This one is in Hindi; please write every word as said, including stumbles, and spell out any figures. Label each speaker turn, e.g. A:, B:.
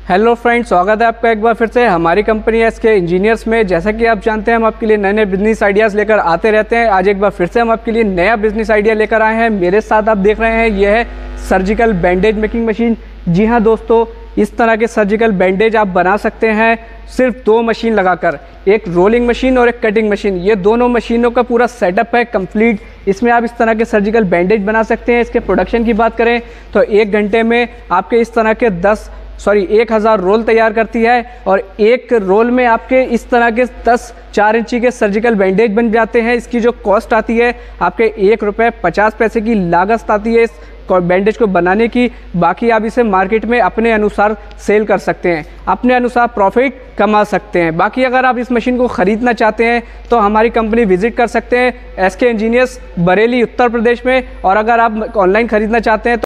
A: हेलो फ्रेंड्स, स्वागत है आपका एक बार फिर से हमारी कंपनी एस के इंजीनियर्स में। जैसा कि आप जानते हैं, हम आपके लिए नए नए बिजनेस आइडियाज़ लेकर आते रहते हैं। आज एक बार फिर से हम आपके लिए नया बिजनेस आइडिया लेकर आए हैं। मेरे साथ आप देख रहे हैं, यह है सर्जिकल बैंडेज मेकिंग मशीन। जी हाँ दोस्तों, इस तरह के सर्जिकल बैंडेज आप बना सकते हैं सिर्फ दो मशीन लगाकर, एक रोलिंग मशीन और एक कटिंग मशीन। ये दोनों मशीनों का पूरा सेटअप है कंप्लीट। इसमें आप इस तरह के सर्जिकल बैंडेज बना सकते हैं। इसके प्रोडक्शन की बात करें तो एक घंटे में आपके इस तरह के दस सॉरी एक हज़ार रोल तैयार करती है और एक रोल में आपके इस तरह के दस चार इंची के सर्जिकल बैंडेज बन जाते हैं। इसकी जो कॉस्ट आती है आपके एक रुपये पचास पैसे की लागत आती है इस बैंडेज को बनाने की। बाकी आप इसे मार्केट में अपने अनुसार सेल कर सकते हैं, अपने अनुसार प्रॉफिट कमा सकते हैं। बाकी अगर आप इस मशीन को ख़रीदना चाहते हैं तो हमारी कंपनी विजिट कर सकते हैं, एस के इंजीनियर्स, बरेली, उत्तर प्रदेश में। और अगर आप ऑनलाइन ख़रीदना चाहते हैं तो